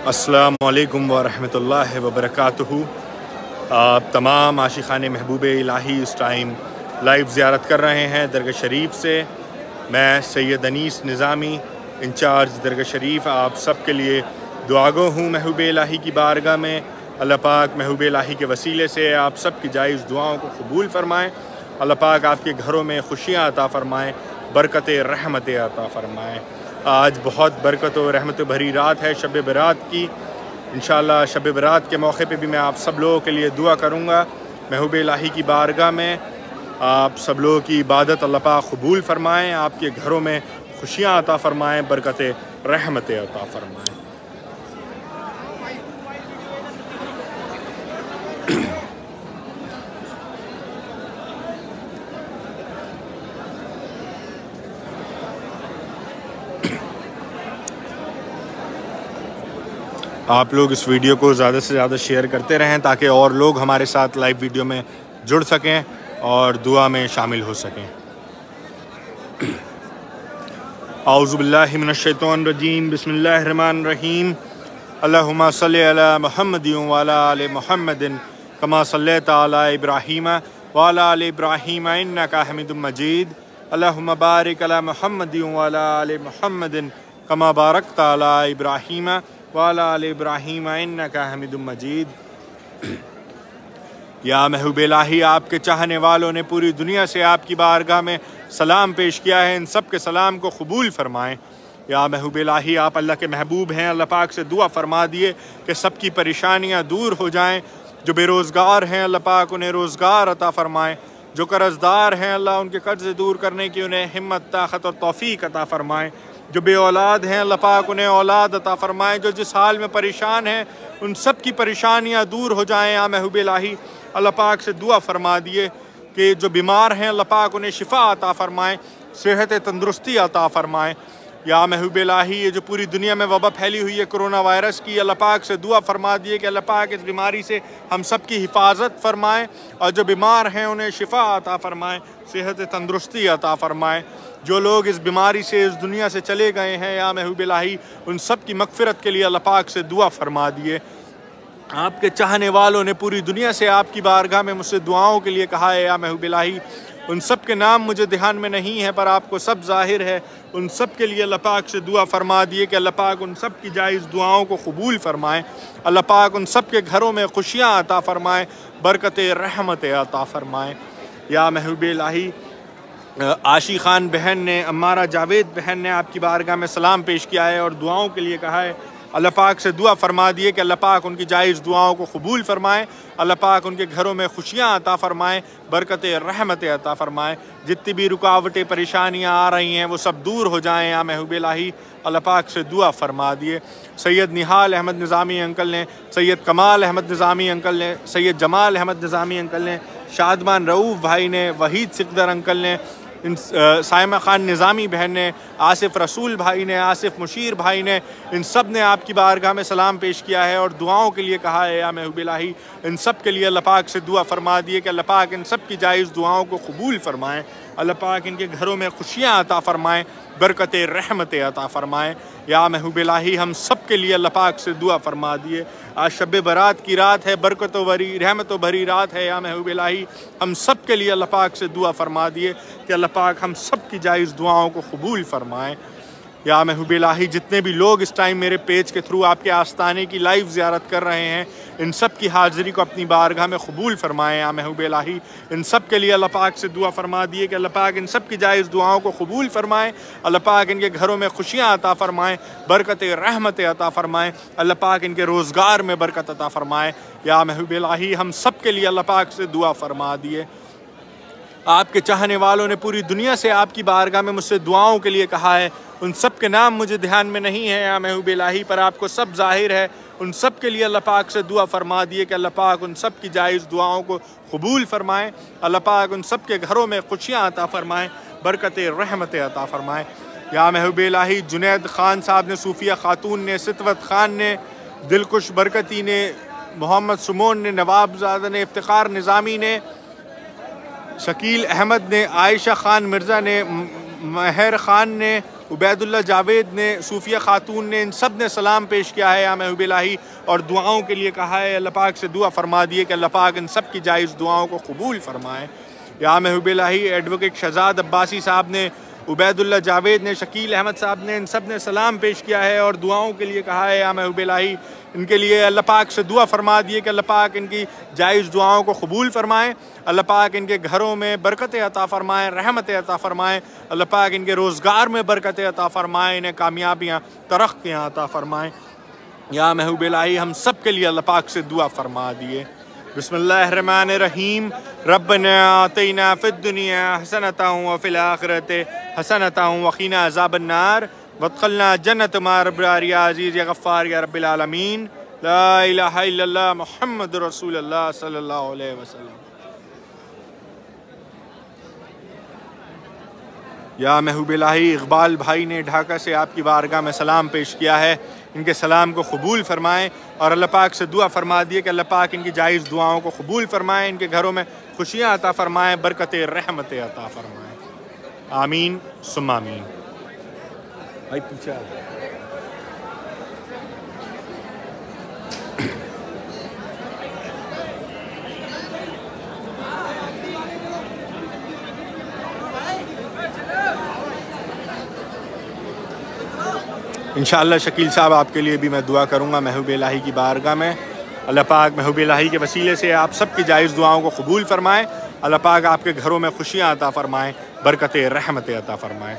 السلام علیکم ورحمۃ اللہ وبرکاتہ۔ آپ تمام عاشقان محبوب الہی اس ٹائم لائیو زیارت کر رہے ہیں درگاہ شریف سے۔ میں سید انیس نظامی انچارج درگاہ شریف آپ سب کے لیے دعاگو ہوں محبوب الہی کی بارگاہ میں۔ اللہ پاک محبوب الہی کے وسیلے سے آپ سب کی جائز دعاؤں کو قبول فرمائیں۔ اللہ پاک آپ کے گھروں میں خوشیاں عطا فرمائیں، برکت رحمت عطا فرمائیں۔ آج بہت برکت و رحمت بھری رات ہے شب برات کی۔ انشاءاللہ شب برات کے موقع پہ بھی میں آپ سب لوگوں کے لیے دعا کروں گا محبوب الہی کی بارگاہ میں۔ آپ سب لوگوں کی عبادت اللہ پاک قبول فرمائیں، آپ کے گھروں میں خوشیاں عطا فرمائیں، برکت رحمت عطا فرمائیں۔ آپ لوگ اس ویڈیو کو زیادہ سے زیادہ شیئر کرتے رہیں تاکہ اور لوگ ہمارے ساتھ لائیو ویڈیو میں جڑ سکیں اور دعا میں شامل ہو سکیں۔ اعوذ باللہ من الشیطان الرجیم، بسم اللہ الرحمن الرحیم۔ اللہم صلی علی محمد وعلی آل محمد کما صلیت علی ابراہیم وعلی آل ابراہیم انکا حمید مجید۔ اللہم بارک علی محمد وعلی آل محمد کما بارکت علی ابراہیم وعلی آل ابراہیم انکا حمید مجید۔ یا محبوب الہی، آپ کے چاہنے والوں نے پوری دنیا سے آپ کی بارگاہ میں سلام پیش کیا ہے، ان سب کے سلام کو قبول فرمائیں۔ یا محبوب الہی، آپ اللہ کے محبوب ہیں، اللہ پاک سے دعا فرما دیے کہ سب کی پریشانیاں دور ہو جائیں۔ جو بے روزگار ہیں اللہ پاک انہیں روزگار عطا فرمائیں، جو قرض دار ہیں اللہ ان کے قرض دور کرنے کی انہیں ہمت، طاقت اور توفیق عطا فرمائیں۔ جو بے اولاد ہیں اللہ پاک انہیں اولاد عطا فرمائیں۔ جو جس حال میں پریشان ہیں ان سب کی پریشانیاں دور ہو جائیں۔ یا محبوب الہی، اللہ پاک سے دعا فرما دیے کہ جو بیمار ہیں اللہ پاک انہیں شفا عطا فرمائیں، صحت تندرستی عطا فرمائیں۔ یا محبوب الہی، یہ جو پوری دنیا میں وبا پھیلی ہوئی ہے کرونا وائرس کی، اللہ پاک سے دعا فرما دیے کہ اللہ پاک اس بیماری سے ہم سب کی حفاظت فرمائیں، اور جو بیمار ہیں انہیں شفا عطا فرمائیں، صحت تندرستی عطا فرمائیں۔ جو لوگ اس بیماری سے اس دنیا سے چلے گئے ہیں یا محبوب الہی، ان سب کی مغفرت کے لیے اللہ پاک سے دعا فرما دیے۔ آپ کے چاہنے والوں نے پوری دنیا سے آپ کی بارگاہ میں مجھ سے دعاؤں کے لیے کہا ہے یا محبوب الہی، ان سب کے نام مجھے دھیان میں نہیں ہے پر آپ کو سب ظاہر ہے، ان سب کے لیے اللہ پاک سے دعا فرما دیے کہ اللہ پاک ان سب کی جائز دعاؤں کو قبول فرمائیں۔ اللہ پاک ان سب کے گھروں میں خوشیاں عطا فرمائیں، برکت رحمت عطا فرمائیں۔ یا محبوب الہی، عاشی خان بہن نے، امارہ جاوید بہن نے آپ کی بارگاہ میں سلام پیش کیا ہے اور دعاؤں کے لیے کہا ہے۔ اللہ پاک سے دعا فرما دیے کہ اللہ پاک ان کی جائز دعاؤں کو قبول فرمائیں، اللہ پاک ان کے گھروں میں خوشیاں عطا فرمائیں، برکت رحمت عطا فرمائیں۔ جتنی بھی رکاوٹیں پریشانیاں آ رہی ہیں وہ سب دور ہو جائیں یا محبوب الہی، اللہ پاک سے دعا فرما دیے۔ سید نہال احمد نظامی انکل نے، سید کمال احمد نظامی انکل نے، سید جمال احمد نظامی انکل نے، شادمان رؤوف بھائی نے، وحید سکدر انکل نے، سائمہ خان نظامی بہن نے، آصف رسول بھائی نے، آصف مشیر بھائی نے، ان سب نے آپ کی بارگاہ میں سلام پیش کیا ہے اور دعاؤں کے لیے کہا ہے یا محبوب الہی، ان سب کے لیے اللہ پاک سے دعا فرما دیے کہ اللہ پاک ان سب کی جائز دعاؤں کو قبول فرمائیں، اللہ پاک ان کے گھروں میں خوشیاں عطا فرمائیں، برکت رحمت عطا فرمائیں۔ یا محبوب الہی، ہم سب کے لیے اللہ پاک سے دعا فرما دیے۔ آج شب برات کی رات ہے، برکت و رحمت و بھری رات ہے یا محبوب الہی، ہم سب کے لیے اللہ پاک سے دعا فرما دیے کہ اللہ پاک ہم سب کی جائز دعاؤں کو قبول فرمائیں۔ یا محبوب الہی، جتنے بھی لوگ اس ٹائم میرے پیج کے تھرو آپ کے آستانے کی لائیو زیارت کر رہے ہیں، ان سب کی حاضری کو اپنی بارگاہ میں قبول فرمائیں یا محبوب الہی، ان سب کے لیے اللہ پاک سے دعا فرما دیے کہ اللہ پاک ان سب کی جائز دعاؤں کو قبول فرمائیں، اللہ پاک ان کے گھروں میں خوشیاں عطا فرمائیں، برکت رحمت عطا فرمائیں، اللہ پاک ان کے روزگار میں برکت عطا فرمائیں۔ یا محبوب الہی، ہم سب کے لیے اللہ پاک سے دعا فرما دیے۔ آپ کے چاہنے والوں نے پوری دنیا سے آپ کی بارگاہ میں مجھ سے دعاؤں کے لیے کہا ہے، ان سب کے نام مجھے دھیان میں نہیں ہے یا محبوب الہی، پر آپ کو سب ظاہر ہے، ان سب کے لیے اللہ پاک سے دعا فرما دیے کہ اللہ پاک ان سب کی جائز دعاؤں کو قبول فرمائیں، اللہ پاک ان سب کے گھروں میں خوشیاں عطا فرمائیں، برکت رحمت عطا فرمائیں۔ یا محبوب الہی، جنید خان صاحب نے، صوفیہ خاتون نے، ستوت خان نے، دلکش برکتی نے، محمد سمون نے، نواب زادہ نے، افتخار نظامی نے، شکیل احمد نے، عائشہ خان مرزا نے، مہر خان نے، عبیداللہ جاوید نے، صوفیہ خاتون نے، ان سب نے سلام پیش کیا ہے یا محبوب الہی اور دعاؤں کے لیے کہا ہے۔ اللہ پاک سے دعا فرما دیے کہ اللہ پاک ان سب کی جائز دعاؤں کو قبول فرمائے یا محبوب الہی۔ ایڈوکیٹ شہزاد عباسی صاحب نے، عبیداللہ جاوید نے، شکیل احمد صاحب نے، ان سب نے سلام پیش کیا ہے اور دعاؤں کے لیے کہا ہے یا محبوب الہی۔ ان کے لیے اللہ پاک سے دعا فرما دیے کہ اللہ پاک ان کی جائز دعاؤں کو قبول فرمائیں، اللہ پاک ان کے گھروں میں برکت عطا فرمائیں، رحمت عطا فرمائیں، اللہ پاک ان کے روزگار میں برکت عطا فرمائیں، انہیں کامیابیاں، ترقیاں عطا فرمائیں یا محبوب الہی۔ ہم سب کے لیے اللہ پاک سے دعا فرما دیے۔ بسم اللہ الرحمن الرحیم۔ ربنا آتینا فی الدنیا حسنۃ وفی الآخرۃ حسنۃ وقنا عذاب النار وادخلنا جنت مع رب یا عزیز یا غفار یا رب العالمین۔ لا الہ الا اللہ محمد رسول اللہ صلی اللہ علیہ وسلم۔ یا محبوب الہی، اقبال بھائی نے ڈھاکہ سے آپ کی بارگاہ میں سلام پیش کیا ہے، ان کے سلام کو قبول فرمائیں اور اللہ پاک سے دعا فرما دیے کہ اللہ پاک ان کی جائز دعاؤں کو قبول فرمائیں، ان کے گھروں میں خوشیاں عطا فرمائیں، برکت رحمت عطا فرمائیں۔ آمین ثم آمین۔ بھائی پیچھے آ جائیں۔ انشاءاللہ شکیل صاحب آپ کے لیے بھی میں دعا کروں گا محبوب الہی کی بارگاہ میں۔ اللہ پاک محبوب الہی کے وسیلے سے آپ سب کی جائز دعاؤں کو قبول فرمائیں، اللہ پاک آپ کے گھروں میں خوشیاں عطا فرمائیں، برکت رحمت عطا فرمائیں۔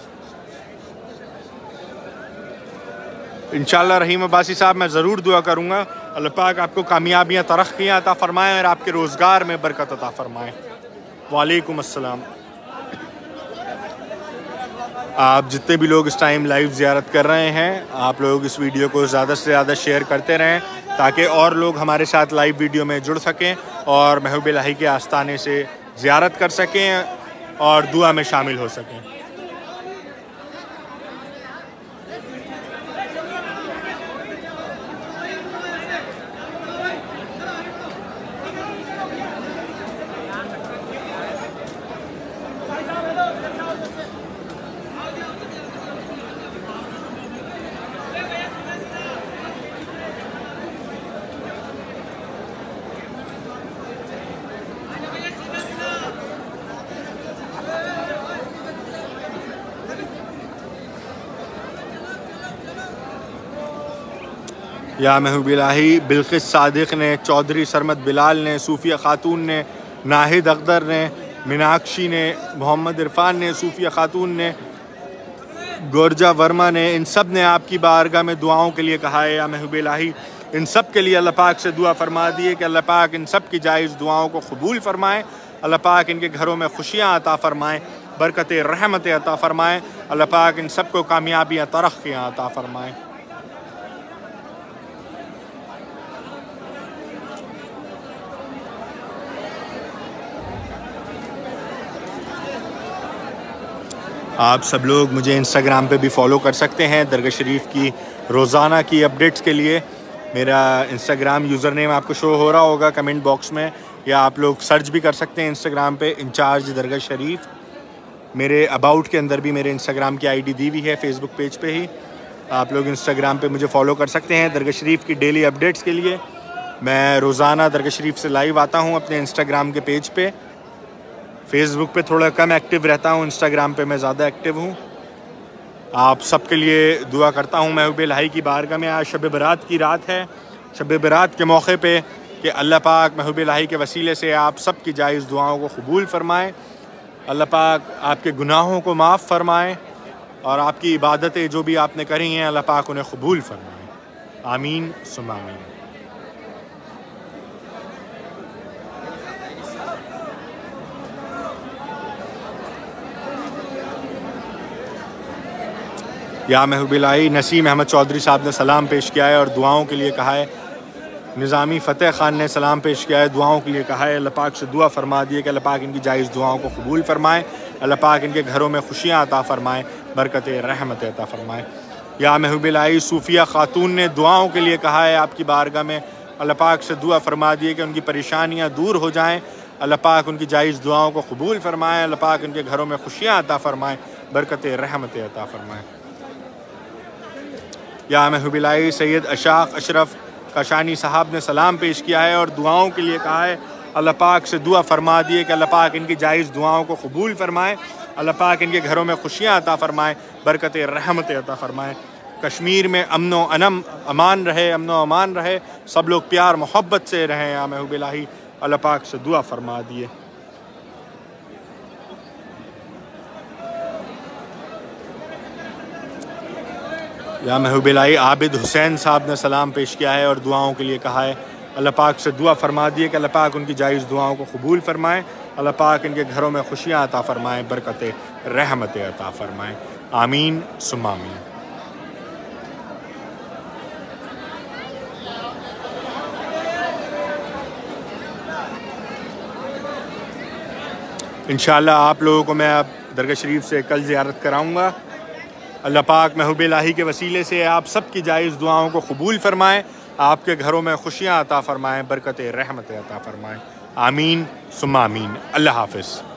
انشاءاللہ رحیم عباسی صاحب میں ضرور دعا کروں گا، اللہ پاک آپ کو کامیابیاں، ترقیاں عطا فرمائیں اور آپ کے روزگار میں برکت عطا فرمائیں۔ وعلیکم السلام۔ آپ جتنے بھی لوگ اس ٹائم لائیو زیارت کر رہے ہیں، آپ لوگ اس ویڈیو کو زیادہ سے زیادہ شیئر کرتے رہیں تاکہ اور لوگ ہمارے ساتھ لائیو ویڈیو میں جڑ سکیں اور محبوب الہی کے آستانے سے زیارت کر سکیں اور دعا میں شامل ہو سکیں۔ یا محبوب الہی، بلقیس صادق نے، چودھری سرمد بلال نے، صوفیہ خاتون نے، ناہید اقدر نے، میناکشی نے، محمد عرفان نے، صوفیہ خاتون نے، گورجا ورما نے، ان سب نے آپ کی بارگاہ میں دعاؤں کے لیے کہا ہے یا محبوب الہی۔ ان سب کے لیے اللہ پاک سے دعا فرما دیے کہ اللہ پاک ان سب کی جائز دعاؤں کو قبول فرمائیں، اللہ پاک ان کے گھروں میں خوشیاں عطا فرمائیں، برکت رحمت عطا فرمائیں، اللہ پاک ان سب کو کامیابیاں، ترقیاں عطا فرمائیں۔ آپ سب لوگ مجھے انسٹاگرام پہ بھی فالو کر سکتے ہیں درگاہ شریف کی روزانہ کی اپڈیٹس کے لیے۔ میرا انسٹاگرام یوزر نیم آپ کو شو ہو رہا ہوگا کمنٹ باکس میں، یا آپ لوگ سرچ بھی کر سکتے ہیں انسٹاگرام پہ انچارج درگاہ شریف۔ میرے اباؤٹ کے اندر بھی میرے انسٹاگرام کی آئی ڈی دی ہوئی ہے فیس بک پیج پہ ہی، آپ لوگ انسٹاگرام پہ مجھے فالو کر سکتے ہیں درگاہ شریف کی ڈیلی اپڈیٹس کے لیے۔ میں روزانہ درگاہ شریف سے لائیو آتا ہوں اپنے انسٹاگرام کے پیج پہ، فیس بک پہ تھوڑا کم ایکٹیو رہتا ہوں، انسٹاگرام پہ میں زیادہ ایکٹیو ہوں۔ آپ سب کے لیے دعا کرتا ہوں محبوب الہی کی بارگاہ میں۔ آج شب برات کی رات ہے، شب برات کے موقع پہ کہ اللہ پاک محبوب الہی کے وسیلے سے آپ سب کی جائز دعاؤں کو قبول فرمائیں، اللہ پاک آپ کے گناہوں کو معاف فرمائیں اور آپ کی عبادتیں جو بھی آپ نے کری ہیں اللہ پاک انہیں قبول فرمائیں۔ آمین ثم آمین۔ یا محبوب الہی، نسیم احمد چودھری صاحب نے سلام پیش کیا ہے اور دعاؤں کے لیے کہا ہے۔ نظامی فتح خان نے سلام پیش کیا ہے، دعاؤں کے لیے کہا ہے۔ اللہ پاک سے دعا فرما دیے کہ اللہ پاک ان کی جائز دعاؤں کو قبول فرمائیں، اللہ پاک ان کے گھروں میں خوشیاں عطا فرمائیں، برکت رحمت عطا فرمائیں۔ یا محبوب الہی، صوفیہ خاتون نے دعاؤں کے لیے کہا ہے آپ کی بارگاہ میں، اللہ پاک سے دعا فرما دیے کہ ان کی پریشانیاں دور ہو جائیں، اللہ پاک ان کی جائز دعاؤں کو قبول فرمائے، اللہ پاک ان کے گھروں میں خوشیاں عطا فرمائے، برکت رحمت عطا فرمائے۔ یا محبوب الہی سید اشاق اشرف کاشانی صاحب نے سلام پیش کیا ہے اور دعاؤں کے لیے کہا ہے، اللہ پاک سے دعا فرما دیے کہ اللہ پاک ان کی جائز دعاؤں کو قبول فرمائے، اللہ پاک ان کے گھروں میں خوشیاں عطا فرمائے، برکت رحمت عطا فرمائے۔ کشمیر میں امن و امان رہے، سب لوگ پیار محبت سے رہیں، یا محبوب الہی اللہ پاک سے دعا فرما دیے۔ یا محبوب الہی عابد حسین صاحب نے سلام پیش کیا ہے اور دعاؤں کے لیے کہا ہے، اللہ پاک سے دعا فرما دیے کہ اللہ پاک ان کی جائز دعاؤں کو قبول فرمائے، اللہ پاک ان کے گھروں میں خوشیاں عطا فرمائے، برکت رحمت عطا فرمائے، آمین ثم آمین۔ انشاءاللہ آپ لوگوں کو میں اب درگاہ شریف سے کل زیارت کراؤں گا۔ اللہ پاک محبوب الہی کے وسیلے سے آپ سب کی جائز دعاؤں کو قبول فرمائے، آپ کے گھروں میں خوشیاں عطا فرمائیں، برکت رحمت عطا فرمائیں، آمین ثم آمین۔ اللہ حافظ۔